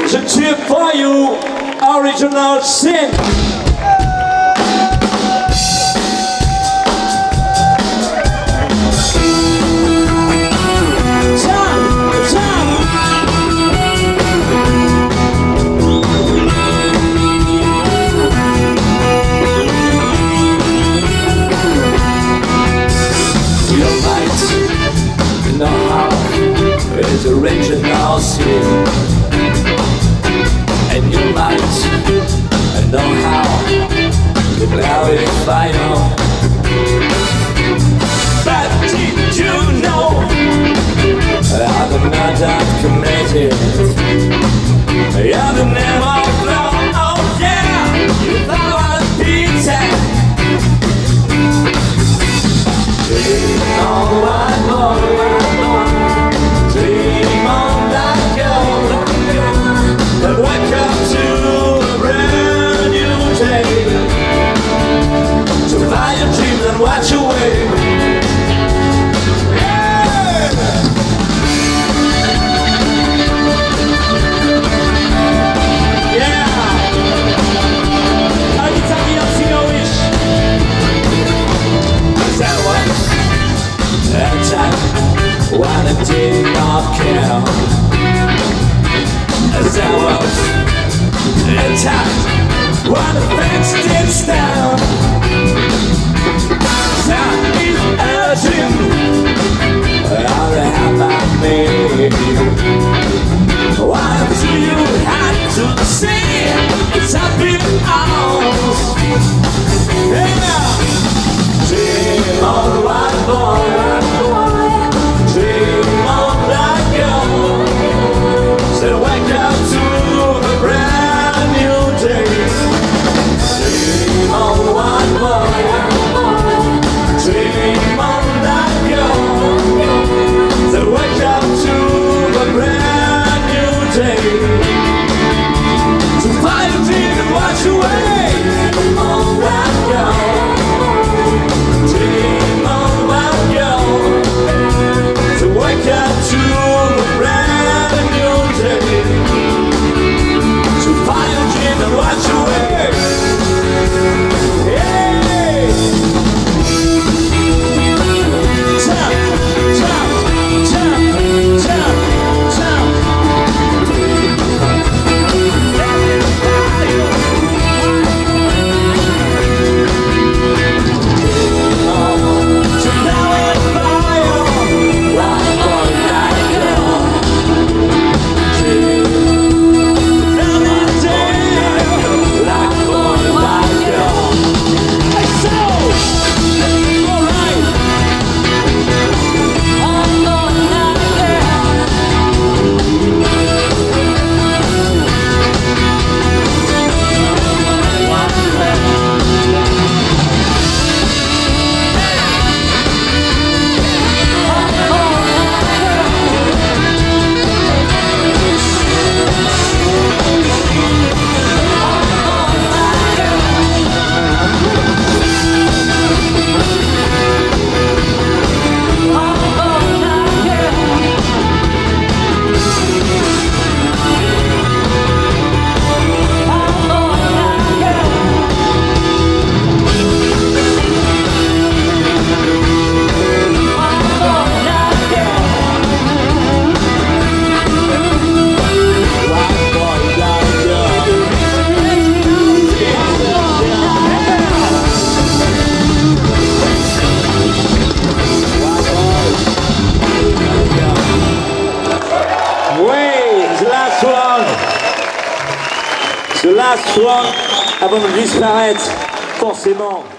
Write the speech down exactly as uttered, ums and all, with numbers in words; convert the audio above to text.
The tip for you, original sin. Original sin, and you might know how to clarify it. But did you know how the murder committed? You're the name of law, oh yeah, you've always been said. Dream on one more, dream on that girl, and wake up to a brand new day, to fly your dreams and watch away. Yeah! Yeah! Every time you don't see no wish. That was that time when I did not care. That was the time when the fence did stand. Time is urging, all the help I made. Why do you have to see it's up in arms? Yeah. Dream on one boy, dream on that girl. So wake up to a brand new day. Dream on one boy, dream on that girl. So wake up to a brand new day, to find a dream and watch away. Dream on that girl, dream on that girl. So wake up to a brand new day, to find a dream and watch away. Hey! Tap, tap, tap, tap, tap. So now we're fire, like boy, like girl. The last one, avant de disparaître, forcément.